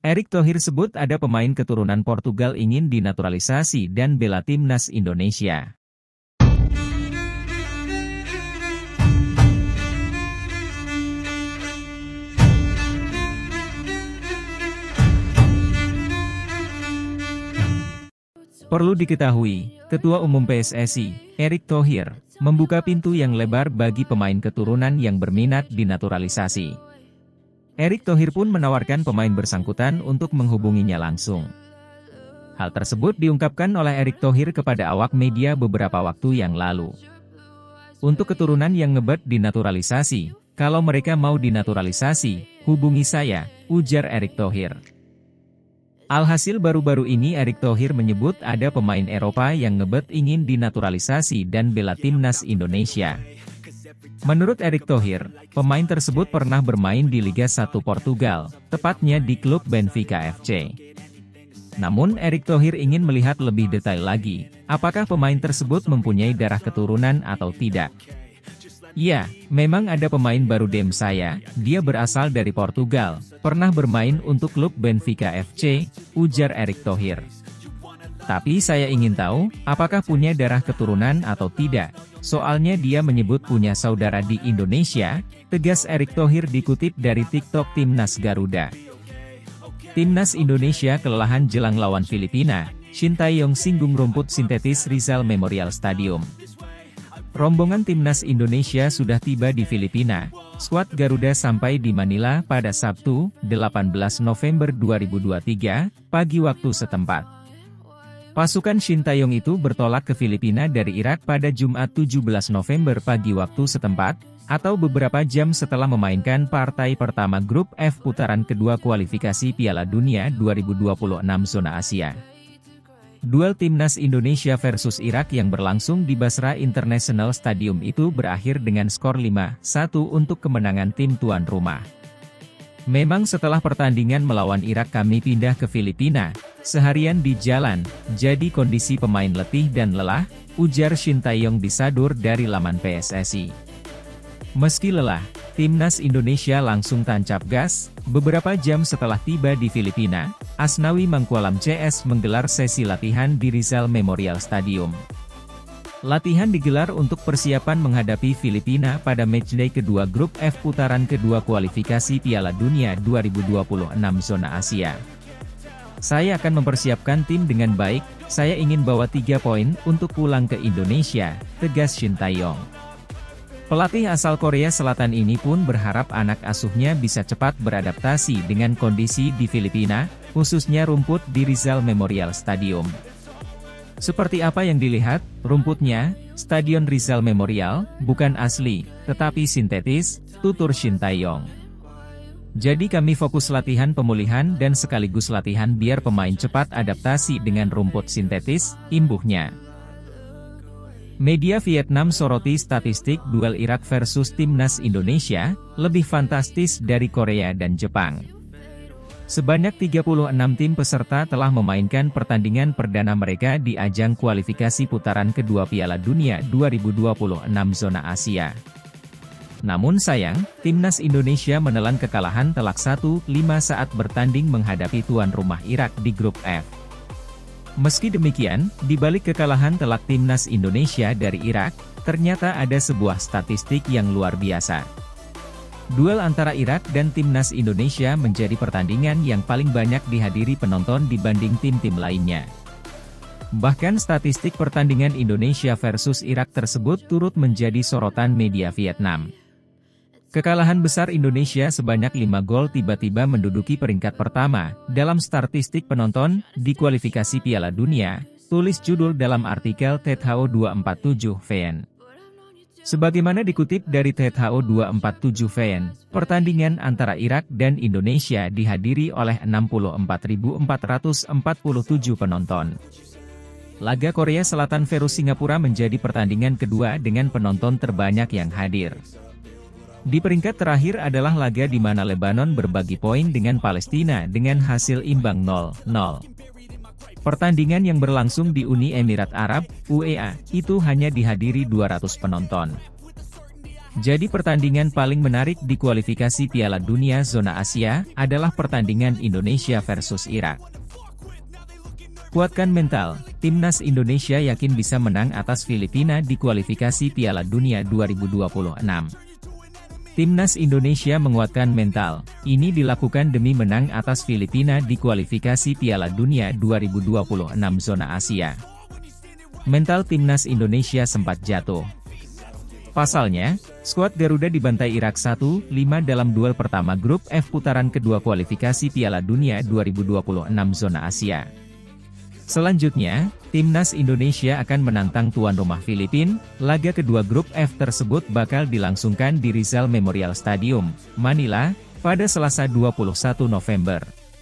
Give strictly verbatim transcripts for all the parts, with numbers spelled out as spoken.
Erick Thohir sebut ada pemain keturunan Portugal ingin dinaturalisasi dan bela timnas Indonesia. Perlu diketahui, Ketua Umum P S S I, Erick Thohir, membuka pintu yang lebar bagi pemain keturunan yang berminat dinaturalisasi. Erick Thohir pun menawarkan pemain bersangkutan untuk menghubunginya langsung. Hal tersebut diungkapkan oleh Erick Thohir kepada awak media beberapa waktu yang lalu. Untuk keturunan yang ngebet dinaturalisasi, kalau mereka mau dinaturalisasi, hubungi saya, ujar Erick Thohir. Alhasil baru-baru ini Erick Thohir menyebut ada pemain Eropa yang ngebet ingin dinaturalisasi dan bela timnas Indonesia. Menurut Erick Thohir, pemain tersebut pernah bermain di Liga satu Portugal, tepatnya di klub Benfica F C. Namun Erick Thohir ingin melihat lebih detail lagi, apakah pemain tersebut mempunyai darah keturunan atau tidak. Ya, memang ada pemain baru D M saya, dia berasal dari Portugal, pernah bermain untuk klub Benfica F C, ujar Erick Thohir. Tapi saya ingin tahu, apakah punya darah keturunan atau tidak, soalnya dia menyebut punya saudara di Indonesia, tegas Erick Thohir dikutip dari TikTok Timnas Garuda. Timnas Indonesia kelelahan jelang lawan Filipina, Shin Tae-yong singgung rumput sintetis Rizal Memorial Stadium. Rombongan Timnas Indonesia sudah tiba di Filipina. Skuad Garuda sampai di Manila pada Sabtu, delapan belas November dua ribu dua puluh tiga, pagi waktu setempat. Pasukan Shin Tae-yong itu bertolak ke Filipina dari Irak pada Jumat tujuh belas November pagi waktu setempat, atau beberapa jam setelah memainkan partai pertama grup F putaran kedua kualifikasi Piala Dunia dua ribu dua puluh enam zona Asia. Duel Timnas Indonesia versus Irak yang berlangsung di Basra International Stadium itu berakhir dengan skor lima satu untuk kemenangan tim tuan rumah. Memang setelah pertandingan melawan Irak kami pindah ke Filipina, seharian di jalan, jadi kondisi pemain letih dan lelah, ujar Shin Tae-yong disadur dari laman P S S I. Meski lelah, Timnas Indonesia langsung tancap gas. Beberapa jam setelah tiba di Filipina, Asnawi Mangkualam C S menggelar sesi latihan di Rizal Memorial Stadium. Latihan digelar untuk persiapan menghadapi Filipina pada matchday kedua grup F putaran kedua kualifikasi Piala Dunia dua ribu dua puluh enam zona Asia. Saya akan mempersiapkan tim dengan baik, saya ingin bawa tiga poin untuk pulang ke Indonesia, tegas Shin Tae-yong. Pelatih asal Korea Selatan ini pun berharap anak asuhnya bisa cepat beradaptasi dengan kondisi di Filipina, khususnya rumput di Rizal Memorial Stadium. Seperti apa yang dilihat, rumputnya, Stadion Rizal Memorial, bukan asli, tetapi sintetis, tutur Shin Tae-yong. Jadi kami fokus latihan pemulihan dan sekaligus latihan biar pemain cepat adaptasi dengan rumput sintetis, imbuhnya. Media Vietnam soroti statistik duel Irak versus Timnas Indonesia, lebih fantastis dari Korea dan Jepang. Sebanyak tiga puluh enam tim peserta telah memainkan pertandingan perdana mereka di ajang kualifikasi putaran kedua Piala Dunia dua ribu dua puluh enam zona Asia. Namun sayang, Timnas Indonesia menelan kekalahan telak satu lima saat bertanding menghadapi tuan rumah Irak di grup F. Meski demikian, di balik kekalahan telak Timnas Indonesia dari Irak, ternyata ada sebuah statistik yang luar biasa. Duel antara Irak dan Timnas Indonesia menjadi pertandingan yang paling banyak dihadiri penonton dibanding tim-tim lainnya. Bahkan statistik pertandingan Indonesia versus Irak tersebut turut menjadi sorotan media Vietnam. Kekalahan besar Indonesia sebanyak lima gol tiba-tiba menduduki peringkat pertama dalam statistik penonton di kualifikasi Piala Dunia, tulis judul dalam artikel T H O dua empat tujuh V N. Sebagaimana dikutip dari T H O dua empat tujuh V N, pertandingan antara Irak dan Indonesia dihadiri oleh enam puluh empat ribu empat ratus empat puluh tujuh penonton. Laga Korea Selatan versus Singapura menjadi pertandingan kedua dengan penonton terbanyak yang hadir. Di peringkat terakhir adalah laga di mana Lebanon berbagi poin dengan Palestina dengan hasil imbang nol nol. Pertandingan yang berlangsung di Uni Emirat Arab, U A E, itu hanya dihadiri dua ratus penonton. Jadi pertandingan paling menarik di kualifikasi Piala Dunia Zona Asia, adalah pertandingan Indonesia versus Irak. Kuatkan mental, Timnas Indonesia yakin bisa menang atas Filipina di kualifikasi Piala Dunia dua ribu dua puluh enam. Timnas Indonesia menguatkan mental, ini dilakukan demi menang atas Filipina di kualifikasi Piala Dunia dua ribu dua puluh enam Zona Asia. Mental Timnas Indonesia sempat jatuh. Pasalnya, skuad Garuda dibantai Irak satu lima dalam duel pertama grup F putaran kedua kualifikasi Piala Dunia dua ribu dua puluh enam Zona Asia. Selanjutnya, Timnas Indonesia akan menantang tuan rumah Filipina. Laga kedua grup F tersebut bakal dilangsungkan di Rizal Memorial Stadium, Manila, pada Selasa dua puluh satu November.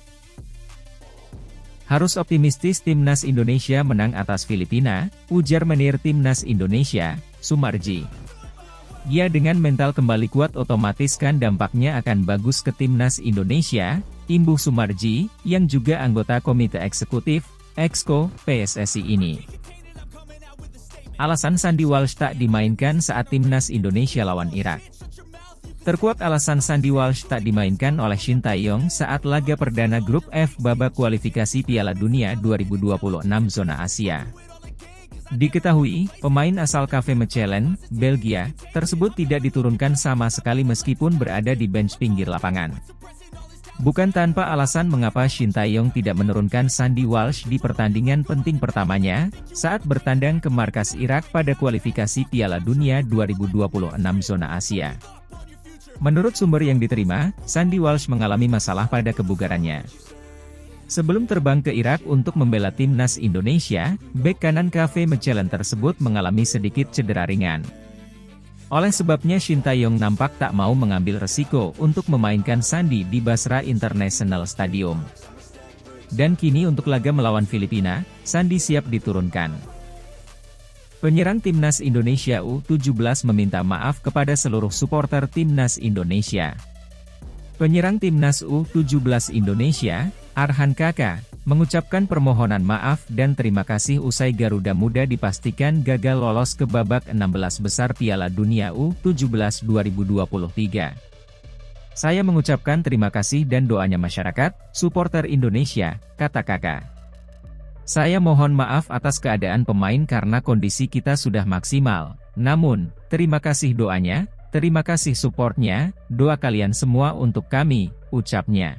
Harus optimistis Timnas Indonesia menang atas Filipina, ujar menir Timnas Indonesia, Sumarji. Ya, dengan mental kembali kuat otomatis kan dampaknya akan bagus ke Timnas Indonesia, imbuh Sumarji, yang juga anggota Komite Eksekutif, Exco, P S S I ini. Alasan Sandy Walsh tak dimainkan saat Timnas Indonesia lawan Irak. Terkuat alasan Sandy Walsh tak dimainkan oleh Shin Tae-yong saat laga perdana grup F babak kualifikasi Piala Dunia dua ribu dua puluh enam Zona Asia. Diketahui, pemain asal K V Mechelen, Belgia, tersebut tidak diturunkan sama sekali meskipun berada di bench pinggir lapangan. Bukan tanpa alasan mengapa Shin Tae-yong tidak menurunkan Sandy Walsh di pertandingan penting pertamanya, saat bertandang ke markas Irak pada kualifikasi Piala Dunia dua ribu dua puluh enam Zona Asia. Menurut sumber yang diterima, Sandy Walsh mengalami masalah pada kebugarannya. Sebelum terbang ke Irak untuk membela Timnas Indonesia, bek kanan K V Mechelen tersebut mengalami sedikit cedera ringan. Oleh sebabnya Shin Tae-yong nampak tak mau mengambil resiko untuk memainkan Sandy di Basra International Stadium. Dan kini untuk laga melawan Filipina, Sandy siap diturunkan. Penyerang Timnas Indonesia U tujuh belas meminta maaf kepada seluruh supporter Timnas Indonesia. Penyerang Timnas U tujuh belas Indonesia, Arhan Kakak, mengucapkan permohonan maaf dan terima kasih usai Garuda Muda dipastikan gagal lolos ke babak enam belas besar Piala Dunia U tujuh belas dua ribu dua puluh tiga. Saya mengucapkan terima kasih dan doanya masyarakat, supporter Indonesia, kata Kakak. Saya mohon maaf atas keadaan pemain karena kondisi kita sudah maksimal, namun, terima kasih doanya, terima kasih supportnya, doa kalian semua untuk kami, ucapnya.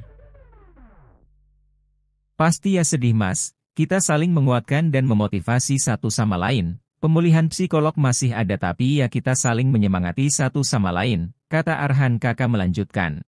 Pasti ya sedih mas, kita saling menguatkan dan memotivasi satu sama lain, pemulihan psikolog masih ada tapi ya kita saling menyemangati satu sama lain, kata Arhan Kakak melanjutkan.